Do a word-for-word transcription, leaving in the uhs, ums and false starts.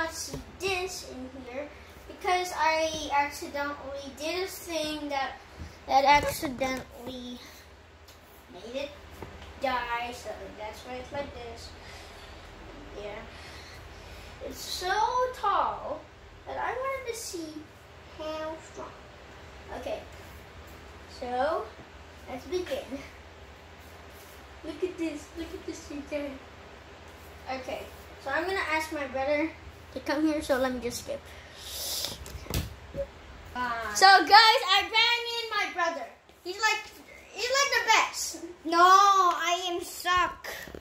not see this in here because I accidentally did a thing that that accidentally made it die. So that's why it's like this. Yeah, it's so tall that I wanted to see how strong. Okay, so let's begin. Look at this. Look at this right. Okay, so I'm gonna ask my brother to come here. So let me just skip. Uh, so guys, I brought in my brother. He's like, he's like the best. No, I am suck.